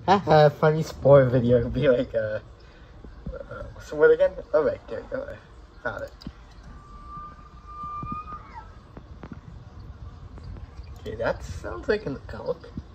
haha, funny Spore video. It'll be like, what's the word again? Oh, right, there you go. I found it. Okay, that sounds like an elk.